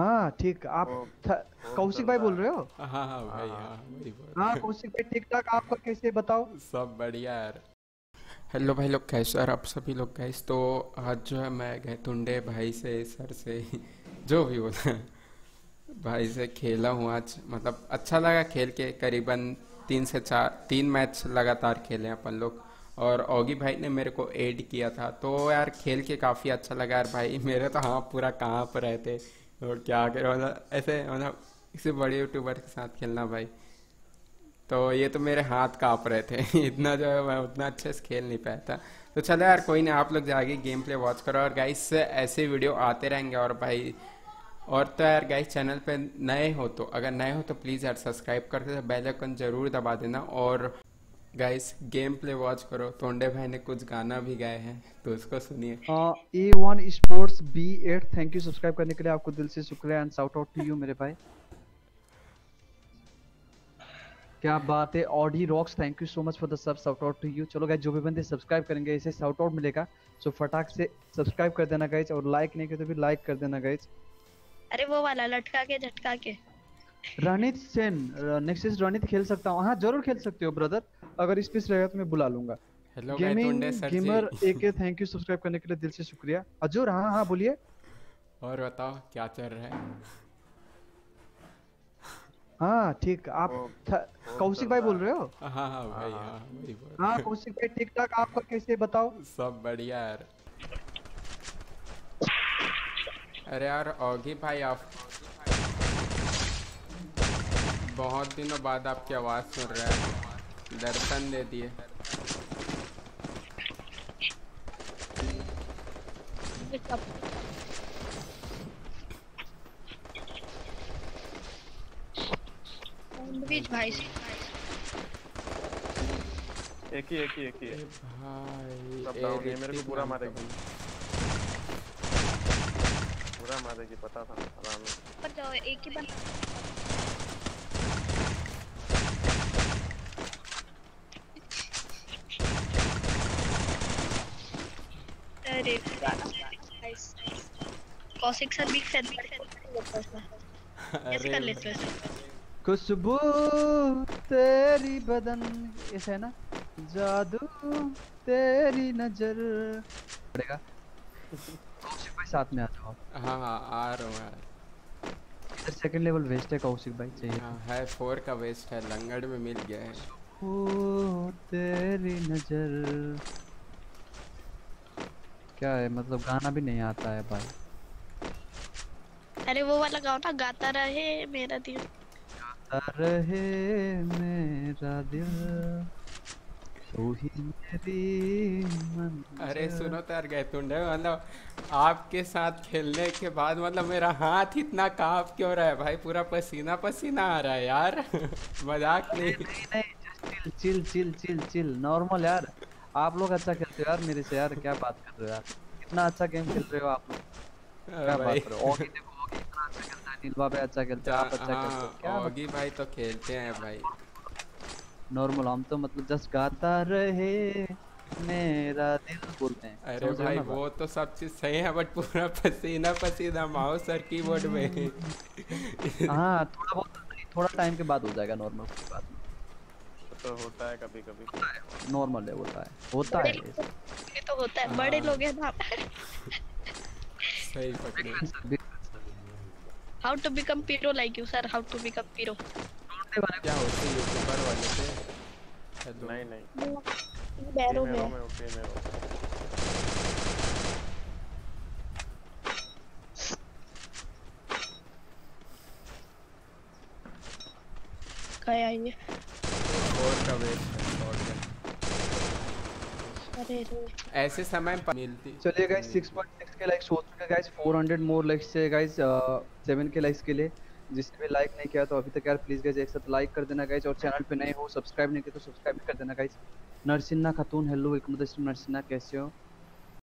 हाँ ठीक। आप वो फोन कौशिक चल भाई रहा बोल है। रहे हो? हाँ हाँ हाँ भाई, हाँ। हाँ वही हाँ बोल। कौशिक भाई, ठीक ठाक। आपका कैसे बताओ? सब बढ़िया यार। हेलो भाई लोग, कैसे हो यार आप सभी लोग गाइस। तो आज जो है मैं गए टुंडे भाई से, सर से जो भी बोला है, भाई से खेला हूँ आज। मतलब अच्छा लगा खेल के। करीबन 3 मैच लगातार खेले हैं अपन लोग। और ओगी भाई ने मेरे को ऐड किया था, तो यार खेल के काफ़ी अच्छा लगा यार भाई। मेरे तो हाँ पूरा कहाँ पर रहते और क्या करे, मतलब ऐसे मतलब किसी बड़े यूट्यूबर के साथ खेलना भाई, तो ये तो मेरे हाथ काँप रहे थे इतना जो है मैं उतना अच्छे से खेल नहीं पाया था। तो चलो यार कोई नहीं, आप लोग जाके गेम प्ले वॉच करो। और गाइस ऐसे वीडियो आते रहेंगे। और भाई और तो यार गाइस, चैनल पे नए हो तो, अगर नए हो तो प्लीज़ यार सब्सक्राइब करके बेल आइकन जरूर दबा देना। और गाइस गेम प्ले वॉच करो। तोंडे भाई ने कुछ गाना भी गाए हैं तो उसको सुनिए। A1 sports B8, thank you subscribe करने के लिए। आपको दिल से शुक्रिया and shout out to you मेरे भाई। क्या बात है। Audi rocks, thank you so much for the सब, शाउट आउट टू यू। चलो गाइस, जो भी बंदे सब्सक्राइब करेंगे इसे शाउट आउट मिलेगा। सो फटाक से सब्सक्राइब कर देना गाइस, और लाइक नहीं किया तो भी लाइक कर देना गाइस। अरे वो वाला लटका के झटका के। रणित सेन, नेक्स्ट इज रणित, खेल सकता हूँ? हाँ जरूर खेल सकते हो ब्रदर, अगर स्पेस रहेगा तो मैं बुला लूंगा। Hello guys gaming Tunde sir ji. Gamer AK, thank you subscribe करने के लिए दिल से शुक्रिया। हजूर, हाँ हाँ बोलिए। और बताओ क्या चल रहा है। हाँ ठीक। आप वो फोन कौशिक चल भाई रहा बोल रहे है। हो? हाँ हाँ हाँ भाई, हाँ। हाँ वही हाँ बोल। कौशिक भाई, ठीक ठाक। आपका कैसे बताओ? सब बढ़िया यार। अरे यार ओगी भाई, आप बहुत दिनों बाद आपकी आवाज़ सुन रहे हैं, दर्शन दे दिए। बीच भाई से एक ही है। ए भाई, सब ए डाउन है, मेरे को ऋतिक पूरा नाम का मारेगी। बंदा। पूरा मारेगी, पता था आराम से। पर जाओ एक ही बना। अरे गाइस, कौशिक सर भी फेदर कैसे कर अरे लेते हो ऐसे? खुशबू तेरी बदन, ऐसा है ना? जादू तेरी नजर पड़ेगा। कौशिक भाई साथ में आ जाओ। हाँ हाँ आ रहा हूँ यार। इधर सेकंड लेवल वेस्ट है कौशिक भाई, चाहिए हाँ तो। है, 4 का वेस्ट है, लंगड़ में मिल गया है। ओ तेरी नजर, क्या है मतलब, गाना भी नहीं आता है भाई। अरे वो वाला गाओ ना, गाता रहे मेरा दिल। गाता रहे मेरा दिल, तू ही मेरी अरे मंजिल। सुनो तो यार गैतुंडे, मतलब आपके साथ खेलने के बाद मतलब मेरा हाथ इतना कांप क्यों रहा है भाई, पूरा पसीना पसीना आ रहा है यार मजाक अरे नहीं। नहीं नहीं, just chill chill chill chill chill, normal यार। आप लोग अच्छा खेलते हो यार मेरे से, यार क्या बात कर रहे हो यार। कितना अच्छा गेम खेल रहे हो आप लोग। क्या भाई बात कर रहे हो? ओगी देखो, ओगी इतना अच्छा खेलता है, नीलवा भी अच्छा खेलते हैं, आप अच्छा खेलते हो, हाँ क्या ओगी मतलब। भाई तो खेलते हैं भाई। नॉर्मल, हम तो मतलब जस्ट गाता रहे मेरा दिल बोलते हैं, अरे समझ रहे हो भाई ना वो बात? तो सब चीज़ सही है, बट पूरा पसीना पसीना माउस और कीबोर्ड में हाँ थोड़ा बहुत नहीं, थोड़ा टाइम के बाद हो जाएगा नॉर्मल, कोई बात नहीं। तो होता है कभी कभी। नॉर्मल है, होता बड़े है लोग ऐसा। ये तो होता है, बड़े हाँ लोग हैं ना। सही पकड़े। Big how to become pro like you sir, how to become pro. क्या होते यूट्यूबर वाले थे। हेलो। नहीं नहीं, बैरो फीमेलो में में फीमेलो। गया ये। 4 का वेस्ट है, शॉटगन अरे रे ऐसे समय पर मिलती चलिए गाइस, नहीं। 6.6 के लाइक्स हो चुके हैं गाइस, 400 मोर लाइक्स है गाइस, 7 के लाइक्स के लिए। जिसने भी लाइक नहीं किया तो अभी तक यार प्लीज गाइस एक साथ लाइक कर देना गाइस, और चैनल पे नए हो, सब्सक्राइब नहीं किया तो सब्सक्राइब भी कर देना guys. Narsinna Khatoon, hello welcome to the stream. Narsinna कैसे हो?